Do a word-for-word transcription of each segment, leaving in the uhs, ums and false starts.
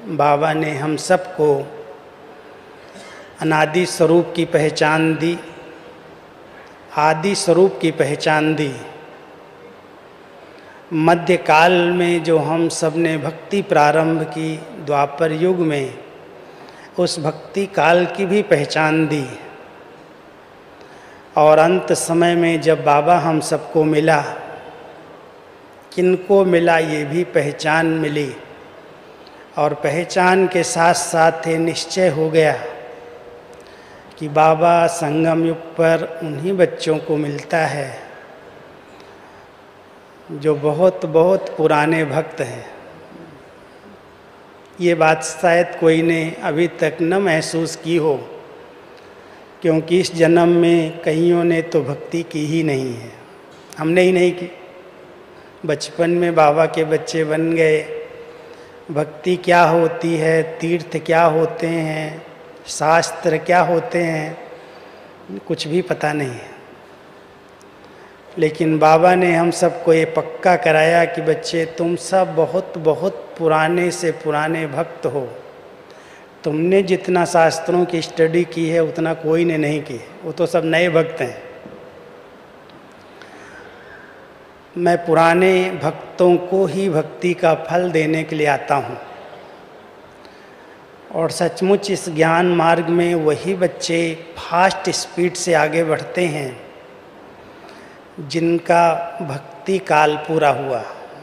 बाबा ने हम सबको अनादि स्वरूप की पहचान दी, आदि स्वरूप की पहचान दी। मध्यकाल में जो हम सब ने भक्ति प्रारंभ की द्वापर युग में, उस भक्ति काल की भी पहचान दी। और अंत समय में जब बाबा हम सबको मिला, किनको मिला ये भी पहचान मिली। और पहचान के साथ साथ ये निश्चय हो गया कि बाबा संगम युग पर उन्हीं बच्चों को मिलता है जो बहुत बहुत पुराने भक्त हैं। ये बात शायद कोई ने अभी तक न महसूस की हो, क्योंकि इस जन्म में कईयों ने तो भक्ति की ही नहीं है। हमने ही नहीं की। बचपन में बाबा के बच्चे बन गए। भक्ति क्या होती है, तीर्थ क्या होते हैं, शास्त्र क्या होते हैं, कुछ भी पता नहीं है। लेकिन बाबा ने हम सबको ये पक्का कराया कि बच्चे तुम सब बहुत बहुत पुराने से पुराने भक्त हो। तुमने जितना शास्त्रों की स्टडी की है उतना कोई ने नहीं की, वो तो सब नए भक्त हैं। मैं पुराने भक्तों को ही भक्ति का फल देने के लिए आता हूँ। और सचमुच इस ज्ञान मार्ग में वही बच्चे फास्ट स्पीड से आगे बढ़ते हैं जिनका भक्ति काल पूरा हुआ।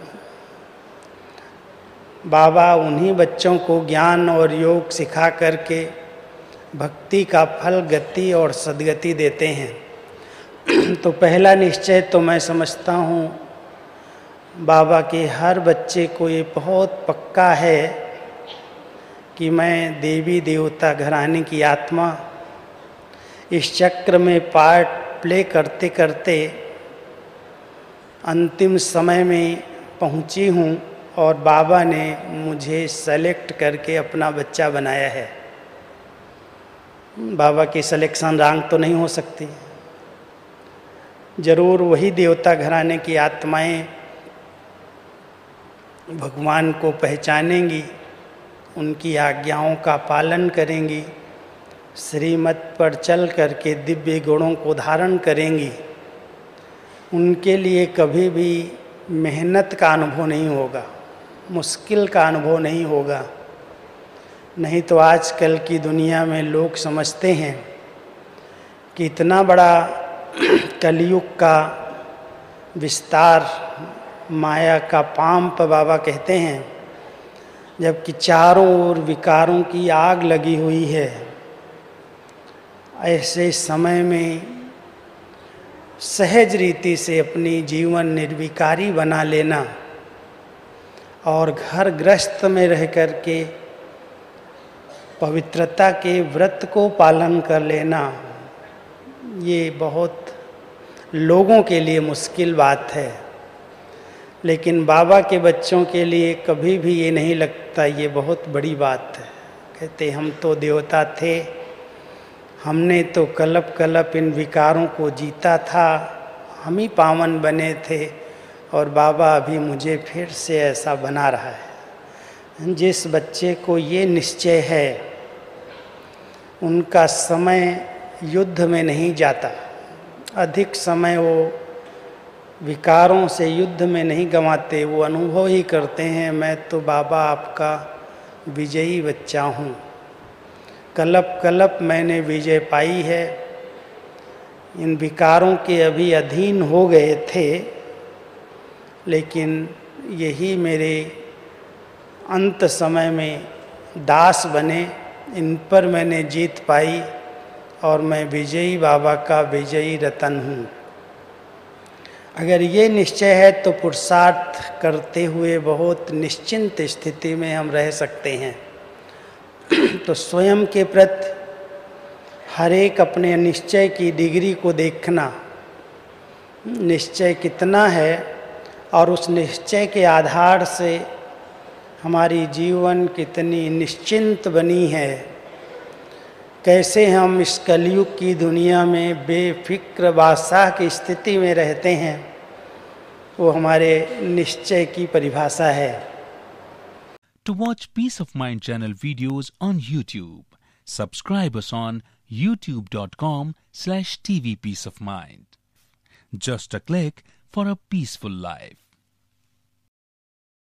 बाबा उन्हीं बच्चों को ज्ञान और योग सिखा करके भक्ति का फल, गति और सद्गति देते हैं। तो पहला निश्चय तो मैं समझता हूँ बाबा के हर बच्चे को ये बहुत पक्का है कि मैं देवी देवता घराने की आत्मा इस चक्र में पार्ट प्ले करते करते अंतिम समय में पहुंची हूं और बाबा ने मुझे सेलेक्ट करके अपना बच्चा बनाया है। बाबा की सिलेक्शन रैंक तो नहीं हो सकती। जरूर वही देवता घराने की आत्माएं भगवान को पहचानेंगी, उनकी आज्ञाओं का पालन करेंगी, श्रीमत पर चल करके दिव्य गुणों को धारण करेंगी। उनके लिए कभी भी मेहनत का अनुभव नहीं होगा, मुश्किल का अनुभव नहीं होगा। नहीं तो आजकल की दुनिया में लोग समझते हैं कि इतना बड़ा कलयुग का विस्तार, माया का पांप बाबा कहते हैं, जबकि चारों ओर विकारों की आग लगी हुई है। ऐसे समय में सहज रीति से अपनी जीवन निर्विकारी बना लेना और घर गृहस्थ में रह कर के पवित्रता के व्रत को पालन कर लेना, ये बहुत लोगों के लिए मुश्किल बात है। लेकिन बाबा के बच्चों के लिए कभी भी ये नहीं लगता ये बहुत बड़ी बात है। कहते हम तो देवता थे, हमने तो कलप कलप इन विकारों को जीता था, हम ही पावन बने थे और बाबा अभी मुझे फिर से ऐसा बना रहा है। जिस बच्चे को ये निश्चय है उनका समय युद्ध में नहीं जाता, अधिक समय वो विकारों से युद्ध में नहीं गंवाते, वो अनुभव ही करते हैं मैं तो बाबा आपका विजयी बच्चा हूँ। कलप कलप मैंने विजय पाई है। इन विकारों के अभी अधीन हो गए थे, लेकिन यही मेरे अंत समय में दास बने, इन पर मैंने जीत पाई और मैं विजयी बाबा का विजयी रतन हूँ। अगर ये निश्चय है तो पुरुषार्थ करते हुए बहुत निश्चिंत स्थिति में हम रह सकते हैं। तो स्वयं के प्रति हर एक अपने निश्चय की डिग्री को देखना, निश्चय कितना है और उस निश्चय के आधार से हमारी जीवन कितनी निश्चिंत बनी है। कैसे हम इस कलयुग की दुनिया में बेफिक्र बादशाह की स्थिति में रहते हैं, वो हमारे निश्चय की परिभाषा है। To watch Peace of Mind channel videos on YouTube, subscribe us on youtube dot com slash T V Peace of Mind. Just a click for a peaceful life.